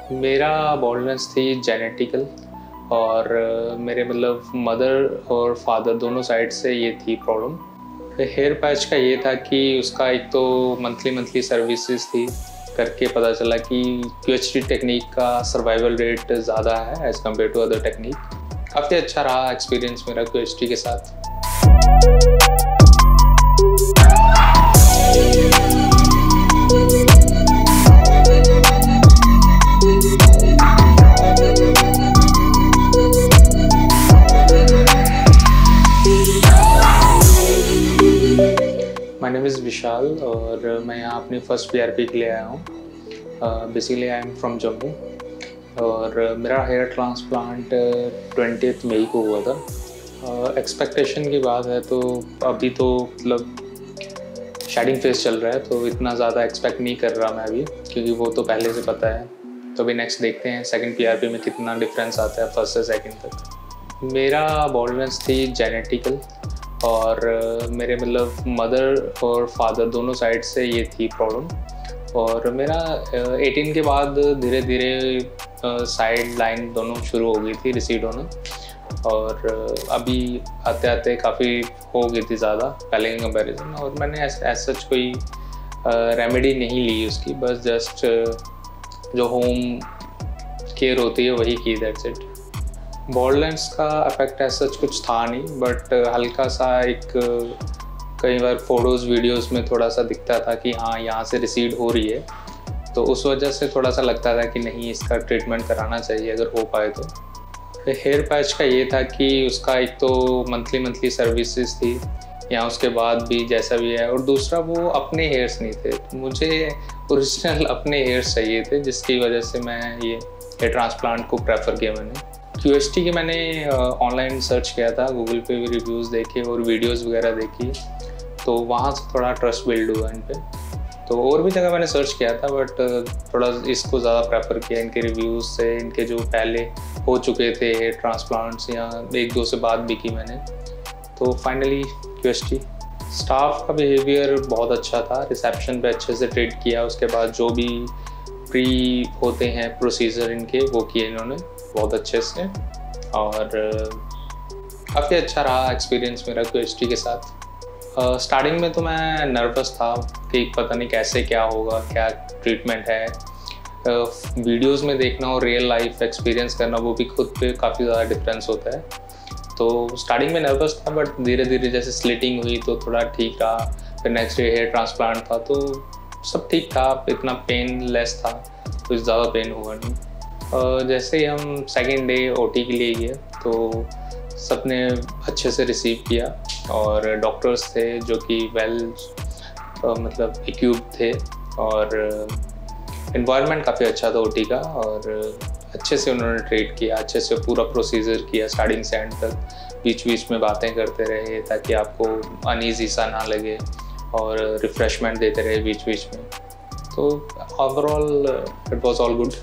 मेरा बॉल्डनेस थी जेनेटिकल और मेरे मतलब मदर और फादर दोनों साइड से ये थी प्रॉब्लम। हेयर पैच का ये था कि उसका एक तो मंथली सर्विसेज थी, करके पता चला कि QHT टेक्निक का सर्वाइवल रेट ज़्यादा है as compare to other technique. काफ़ी अच्छा रहा एक्सपीरियंस मेरा QHT के साथ। माय नेम इज़ विशाल और मैं यहाँ अपनी फर्स्ट PRP के लिए आया हूँ। Basically I am from Jammu और मेरा हेयर ट्रांसप्लांट 20 मई को हुआ था। एक्सपेक्टेशन की बात है तो अभी तो मतलब शेडिंग फेज चल रहा है, तो इतना ज़्यादा एक्सपेक्ट नहीं कर रहा मैं अभी, क्योंकि वो तो पहले से पता है। तो अभी नेक्स्ट देखते हैं सेकंड PRP में कितना डिफरेंस आता है फर्स्ट से सेकंड तक। मेरा बॉल्डनेस थी जेनेटिकल और मेरे मतलब मदर और फादर दोनों साइड से ये थी प्रॉब्लम। और मेरा 18 के बाद धीरे धीरे साइड लाइन दोनों शुरू हो गई थी रिसीड होना, और अभी आते आते काफ़ी हो गई थी ज़्यादा पहले के कंपैरिजन। और मैंने ऐसा सच कोई रेमेडी नहीं ली उसकी, बस जस्ट जो होम केयर होती है वही की, दैट्स इट। बॉल्डनेस का इफेक्ट ऐसा कुछ था नहीं, बट हल्का सा एक कई बार फोटोज़ वीडियोस में थोड़ा सा दिखता था कि हाँ यहाँ से रिसीड हो रही है, तो उस वजह से थोड़ा सा लगता था कि नहीं इसका ट्रीटमेंट कराना चाहिए अगर हो पाए तो। हेयर पैच का ये था कि उसका एक तो मंथली सर्विसेज थी या उसके बाद भी जैसा भी है, और दूसरा वो अपने हेयर्स नहीं थे, तो मुझे ओरिजिनल अपने हेयर्स चाहिए थे, जिसकी वजह से मैं ये हेयर ट्रांसप्लांट को प्रेफर किया। मैंने QHT के मैंने ऑनलाइन सर्च किया था, गूगल पे भी रिव्यूज़ देखे और वीडियोस वगैरह देखी, तो वहाँ से थोड़ा ट्रस्ट बिल्ड हुआ इन पे। तो और भी जगह मैंने सर्च किया था, बट थोड़ा इसको ज़्यादा प्रेफर किया इनके रिव्यूज़ से, इनके जो पहले हो चुके थे हेयर ट्रांसप्लांट्स या एक दो से बात भी की मैंने। तो फाइनली QHT। स्टाफ का बिहेवियर बहुत अच्छा था, रिसेप्शन पे अच्छे से ट्रीट किया, उसके बाद जो भी प्री होते हैं प्रोसीजर इनके वो किए इन्होंने बहुत अच्छे से, और काफ़ी अच्छा रहा एक्सपीरियंस मेरा QHT के साथ। स्टार्टिंग में तो मैं नर्वस था कि पता नहीं कैसे क्या होगा, क्या ट्रीटमेंट है। वीडियोस में देखना और रियल लाइफ एक्सपीरियंस करना वो भी खुद पे काफ़ी ज़्यादा डिफरेंस होता है। तो स्टार्टिंग में नर्वस था, बट धीरे धीरे जैसे स्लिटिंग हुई तो थोड़ा ठीक रहा। फिर नेक्स्ट डे हेयर ट्रांसप्लांट था तो सब ठीक था, इतना पेन लेस था, कुछ ज़्यादा पेन हुआ नहीं। जैसे ही हम सेकेंड डे OT के लिए गए तो सब ने अच्छे से रिसीव किया, और डॉक्टर्स थे जो कि मतलब इक्विप्ड थे, और इन्वायरमेंट काफ़ी अच्छा था OT का, और अच्छे से उन्होंने ट्रीट किया, अच्छे से पूरा प्रोसीजर किया स्टार्टिंग से एंड तक। बीच बीच में बातें करते रहे ताकि आपको अनईजी सा ना लगे, और रिफ़्रेशमेंट देते रहे बीच बीच में। तो overall it was all good.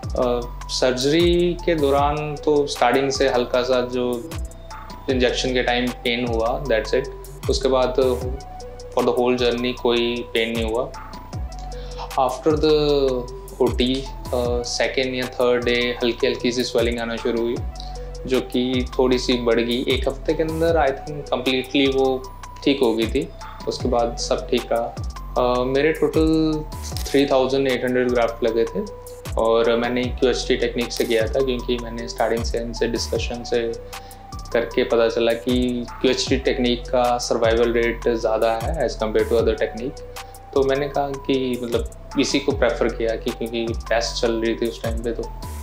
Surgery के दौरान तो स्टार्टिंग से हल्का सा जो इंजेक्शन के टाइम पेन हुआ, दैट्स इट। उसके बाद फॉर द होल जर्नी कोई पेन नहीं हुआ। आफ्टर द OT सेकेंड या थर्ड डे हल्की हल्की सी स्वेलिंग आना शुरू हुई, जो कि थोड़ी सी बढ़ गई। एक हफ्ते के अंदर आई थिंक कम्प्लीटली वो ठीक हो गई थी, उसके बाद सब ठीक रहा। मेरे टोटल 3800 ग्राफ्ट लगे थे, और मैंने QHT टेक्निक से किया था, क्योंकि मैंने स्टार्टिंग से इनसे डिस्कशन से करके पता चला कि QHT टेक्निक का सर्वाइवल रेट ज़्यादा है as compare to other technique. तो मैंने कहा कि मतलब इसी को प्रेफर किया कि क्योंकि बेस्ट चल रही थी उस टाइम पे। तो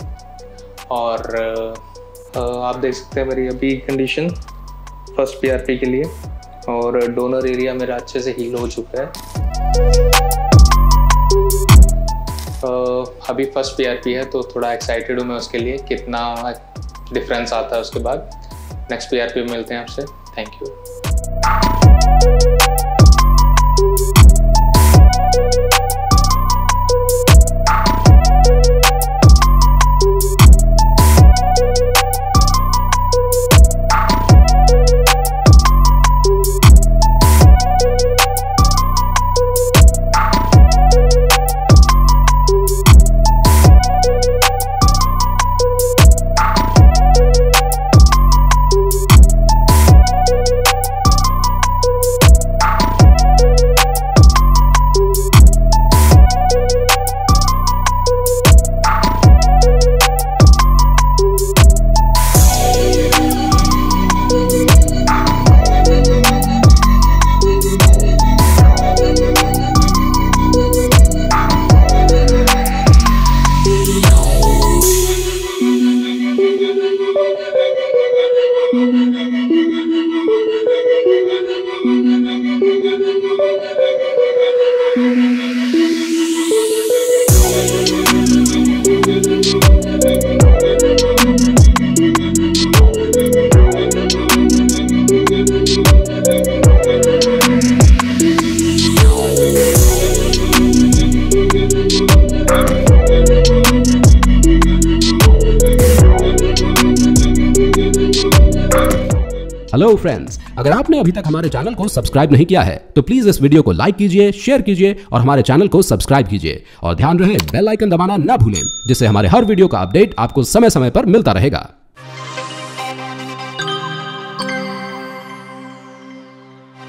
और आप देख सकते हैं मेरी अभी कंडीशन फर्स्ट PRP के लिए, और डोनर एरिया मेरा अच्छे से हील हो चुका है। अभी फर्स्ट PRP है तो थोड़ा एक्साइटेड हूँ मैं उसके लिए, कितना डिफरेंस आता है उसके बाद। नेक्स्ट PRP में मिलते हैं आपसे। Thank you. हेलो फ्रेंड्स, अगर आपने अभी तक हमारे चैनल को सब्सक्राइब नहीं किया है तो प्लीज इस वीडियो को लाइक कीजिए, शेयर कीजिए और हमारे चैनल को सब्सक्राइब कीजिए और ध्यान रहे बेल आइकन दबाना ना भूलें, जिससे हमारे हर वीडियो का अपडेट आपको समय समय पर मिलता रहेगा।